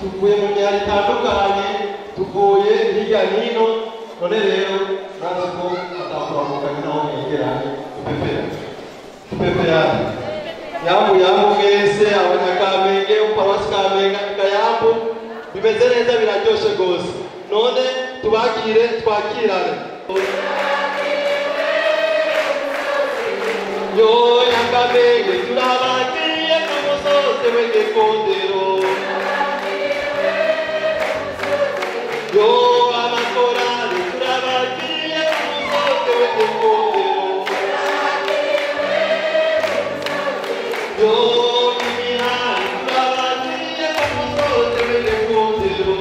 tuvuye mu myanya itandukanye tuvuye hirya n'ino none rero urazi ko atakuramukanye naho mwegeranye tupeperane yambu mwese abanyakamenge uparuwasi Kamenge Kayambu bimeze neza biraryoshe rwose none tubakire twakirane yo Kamenge turabagiye ku musozi w'Igikundiro yo amakorali turabagiye ku musozi w'Igikundiro yo imihari turabagiye ku musozi w'Igikundiro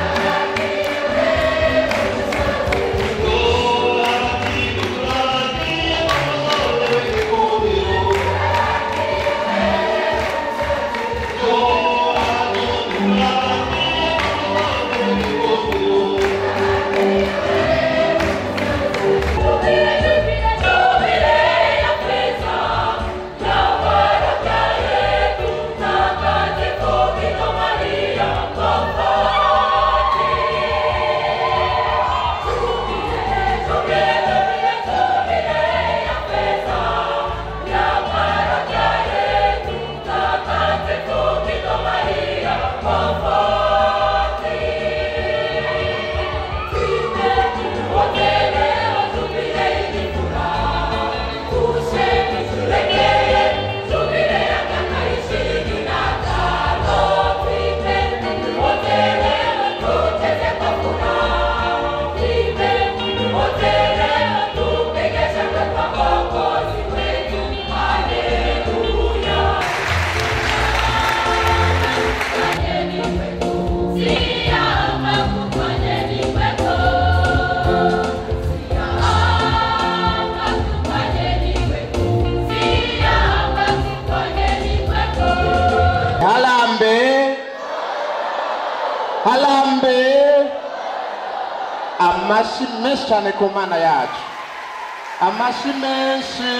Amashi menshi cyane ku Mana yacu amashi menshi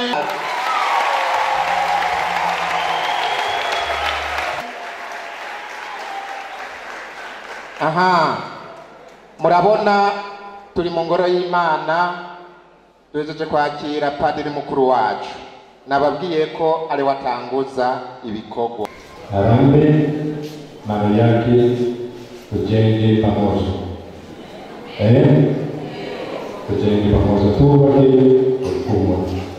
aha murabona turi mu ngoro y'Imana tugejeje kwakira padiri mukuru wacu nababwiye ko ari watanguza ibikorwa Harambee mali yake tujenge pamoja tujenge pamoja tubake urukundo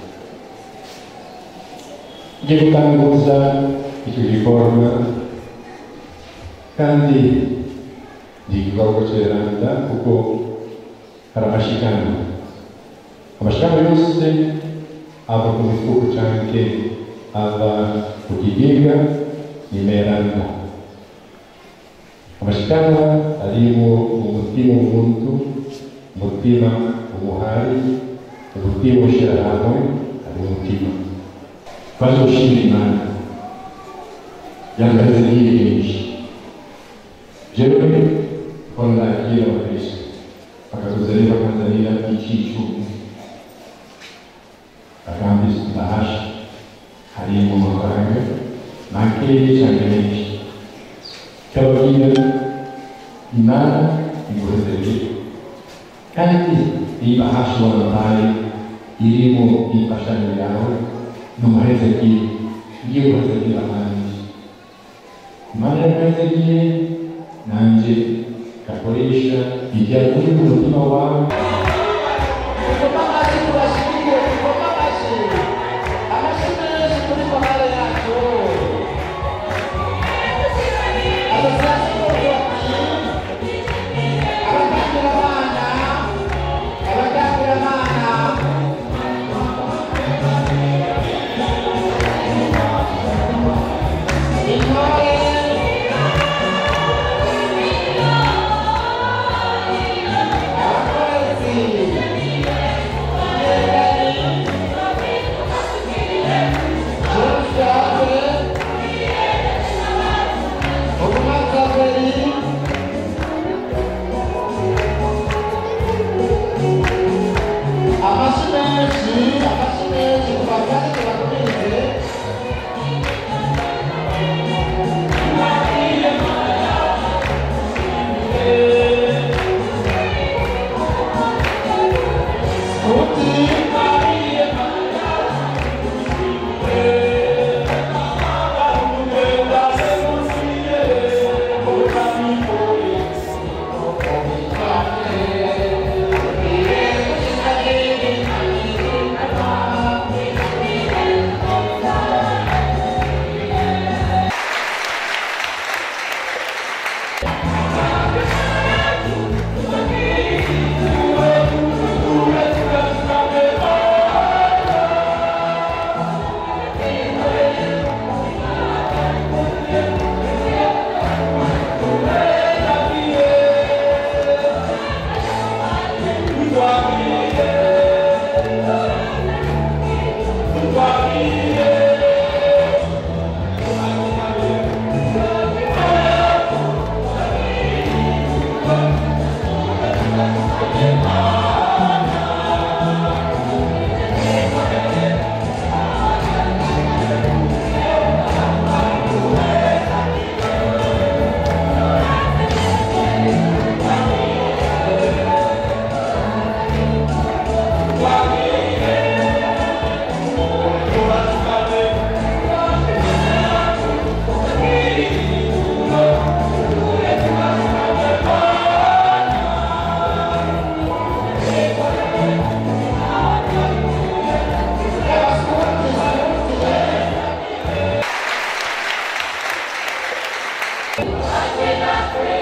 ngiye gutanguza icyo gikorwa kandi ni igikorwa cy'iranda kuko hari amashikano yose ava ku mifuko cyangwa ava ku kigega nimeranda amashikano arimo umutima w'umuntu umutima umuhari umutima ushyira hamwe ari umutima bazoshimira Imana yambaze n'iyinshi jewe konda kila wakristo akatuzaliwa Tanzania ikichumi akambisa bahasha harimo amafaranga makeye cyane menshi kababwira Imana igurezereye kandi iyi bahasha wabaye irimo imfashanyo yawe n'umuhezeki ngiye guhezekera abandi Imana yamuhezekiye nanje kakoresha ijyanye n'umutima wawe I cannot